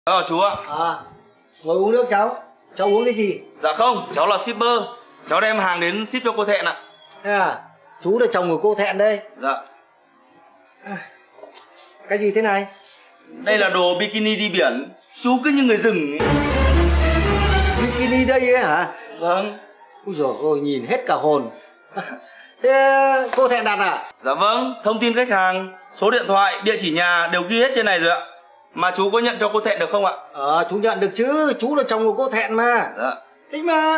Chú ạ. Ngồi uống nước cháu. Cháu uống cái gì? Dạ không, cháu là shipper. Cháu đem hàng đến ship cho cô Thẹn ạ. Chú là chồng của cô Thẹn đây. Dạ. Cái gì thế này? Đây là đồ bikini đi biển. Chú cứ như người rừng ấy. Bikini đây ấy hả? Vâng. Úi dồi ôi, nhìn hết cả hồn. Thế cô Thẹn đặt à? Dạ vâng, thông tin khách hàng, số điện thoại, địa chỉ nhà đều ghi hết trên này rồi ạ. Mà chú có nhận cho cô Thẹn được không ạ? Chú nhận được chứ, chú là chồng của cô Thẹn mà. Dạ. Thế mà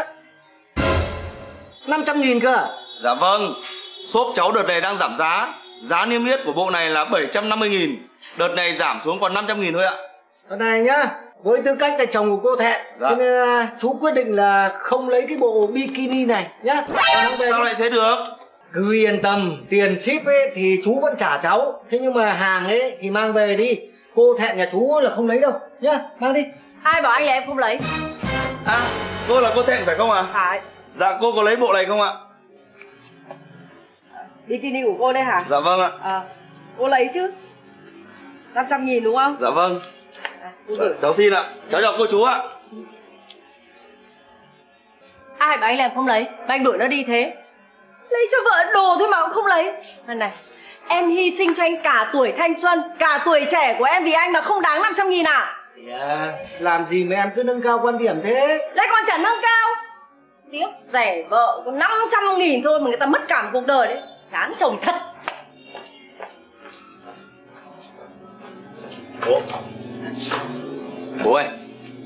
500.000 cơ à? Dạ vâng. Shop cháu đợt này đang giảm giá. Giá niêm yết của bộ này là 750.000. Đợt này giảm xuống còn 500.000 thôi ạ. Cái này nhá, với tư cách là chồng của cô Thẹn, dạ, cho nên chú quyết định là không lấy cái bộ bikini này nhá. Sao lại thế được? Cứ yên tâm, tiền ship ấy thì chú vẫn trả cháu. Thế nhưng mà hàng ấy thì mang về đi. Cô Thẹn nhà chú là không lấy đâu nhá, mang đi. Ai bảo anh là em không lấy? Cô là cô Thẹn phải không ạ? Phải. Dạ, cô có lấy bộ này không ạ? Bikini của cô đây hả? Dạ vâng ạ. Cô lấy chứ. 500.000 đúng không? Dạ vâng. Cháu xin ạ. Cháu chào cô chú ạ. Ai bảo anh là em không lấy? Mà anh đuổi nó đi thế. Lấy cho vợ đồ thôi mà cũng không lấy. Này, em hy sinh cho anh cả tuổi thanh xuân, cả tuổi trẻ của em vì anh mà không đáng 500.000 à? Làm gì mà em cứ nâng cao quan điểm thế? Lấy còn chẳng nâng cao. Tiếc rẻ vợ có 500.000 thôi mà người ta mất cảm cuộc đời đấy. Chán chồng thật. Bố ơi,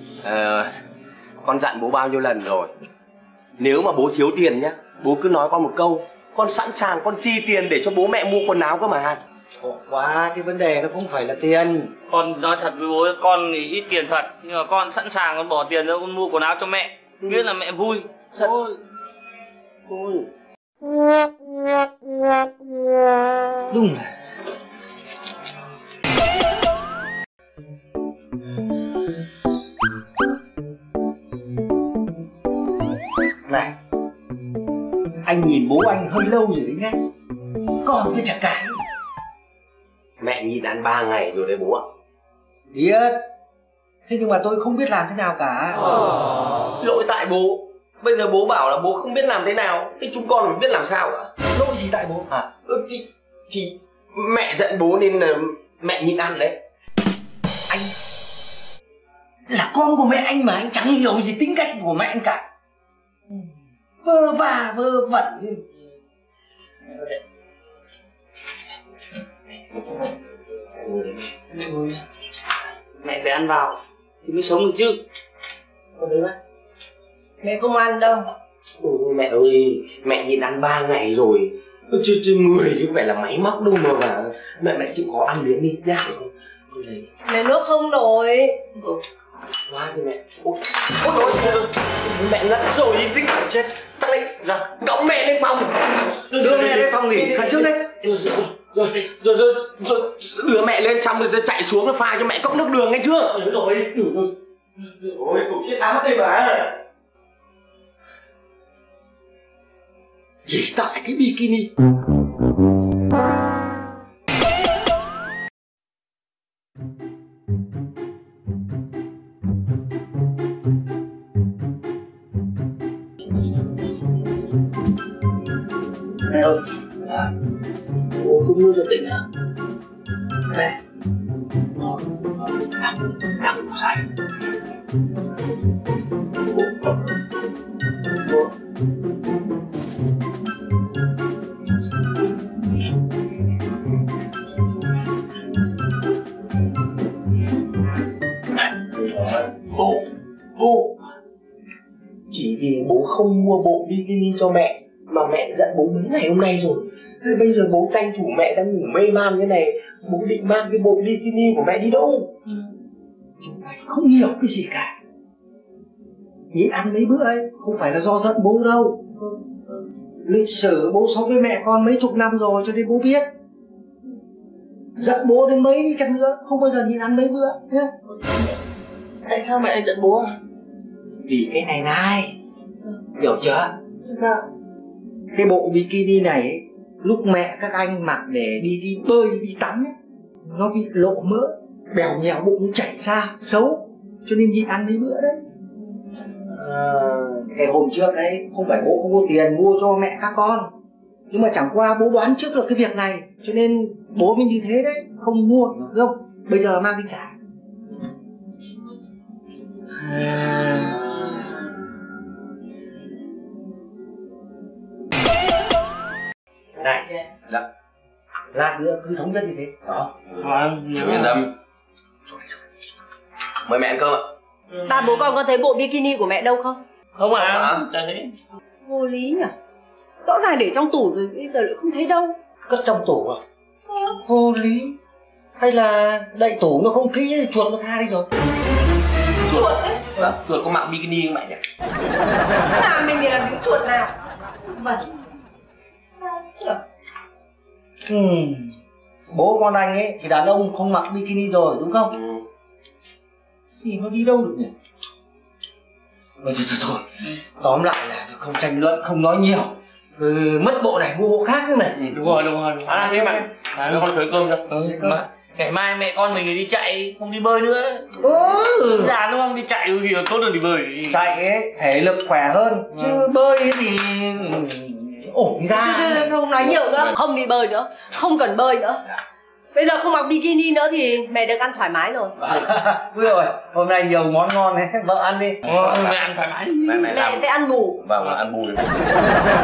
con dặn bố bao nhiêu lần rồi. Nếu mà bố thiếu tiền nhá, bố cứ nói con một câu, con sẵn sàng con chi tiền để cho bố mẹ mua quần áo cơ mà. Khổ quá, cái vấn đề nó không phải là tiền. Con nói thật với bố, con thì ít tiền thật, nhưng mà con sẵn sàng con bỏ tiền ra con mua quần áo cho mẹ. Biết là mẹ vui. Thôi. Đúng là này, anh nhìn bố anh hơi lâu rồi đấy nhá. Còn với chả cái. Mẹ nhịn ăn 3 ngày rồi đấy bố ạ. Biết. Thế nhưng mà tôi không biết làm thế nào cả. Lỗi tại bố. Bây giờ bố bảo là bố không biết làm thế nào, thế chúng con phải biết làm sao ạ? Lỗi gì tại bố hả? Thì mẹ giận bố nên là mẹ nhịn ăn đấy. Anh là con của mẹ anh mà anh chẳng hiểu gì tính cách của mẹ anh cả. Vơ vả vơ vẩn. Mẹ vui nhá. Mẹ phải ăn vào thì mới sống được chứ. Mẹ không ăn đâu. Mẹ ơi, mẹ nhịn ăn 3 ngày rồi. Chứ người chứ không phải là máy móc đâu mà. Mẹ chịu khó ăn miếng đi nhá. Mẹ nước không nổi. Quá thì mẹ. Ôi mẹ ngất rồi, dính chết. Thằng này ra, cõng mẹ lên phòng. Đưa mẹ lên phòng nghỉ khẩn trương đấy. Rồi đưa mẹ lên xong rồi chạy xuống nó pha cho mẹ cốc nước đường nghe chưa? Rồi. Ôi, cục chiếc áo đây mà. Chỉ tại cái bikini. Mẹ ơi, bố không nuôi cho tỉnh à? Mẹ đằng say. Bố chỉ vì bố không mua bộ bikini cho mẹ mà mẹ giận bố mấy ngày hôm nay rồi. Thế bây giờ bố tranh thủ mẹ đang ngủ mê man như này, bố định mang cái bộ bikini của mẹ đi đâu? Chú này không hiểu cái gì cả. Nhịn ăn mấy bữa ấy không phải là do giận bố đâu. Lịch sử bố sống với mẹ con mấy chục năm rồi cho nên bố biết. Giận bố đến mấy chăng nữa không bao giờ nhịn ăn mấy bữa nhé. Tại sao mẹ lại giận bố? Vì cái này hiểu chưa? Dạ. Cái bộ bikini này ấy, lúc mẹ các anh mặc để đi bơi đi tắm ấy, nó bị lộ mỡ, bèo nhèo bụng chảy ra xấu. cho nên nhịn ăn mấy bữa đấy. Cái hôm trước đấy không phải bố không có tiền mua cho mẹ các con, nhưng mà chẳng qua bố đoán trước được cái việc này cho nên bố mới như thế đấy, không mua không. Bây giờ mang đi trả. Này, Dạ. lát nữa cứ thống nhất như thế đó. Yên tâm. Mời mẹ ăn cơm ạ. Ba bố con có thấy bộ bikini của mẹ đâu không? Không à, Hả? chả thấy. Vô lý nhỉ. Rõ ràng để trong tủ rồi bây giờ lại không thấy đâu. Cất trong tủ à? Vô lý. Hay là đậy tủ nó không kỹ thì chuột nó tha đi rồi. Chuột đấy. Chuột có mặc bikini không mẹ nhỉ? Nhà mình thì làm những chuột nào? Vâng. Sao nhỉ? Bố con anh ấy thì đàn ông không mặc bikini rồi đúng không? Thì nó đi đâu được nhỉ? Thôi. Tóm lại là không tranh luận, không nói nhiều. Mất bộ này mua bộ khác nữa này. Đúng rồi. À đi mẹ. Đưa con chuối cơm cho. Mà ngày mai mẹ con mình đi chạy, không đi bơi nữa. Già đúng không? Đi chạy thì tốt hơn đi bơi. Chạy ấy, thể lực khỏe hơn. Chứ bơi ấy thì ổn ra. Thôi không nói nhiều nữa. Không đi bơi nữa. Không cần bơi nữa. Bây giờ không mặc bikini nữa thì mẹ được ăn thoải mái rồi. Vui rồi, hôm nay nhiều món ngon đấy, vợ ăn đi. Mẹ ăn thoải mái. Mẹ Mẹ sẽ ăn bù. Vâng, ăn bù.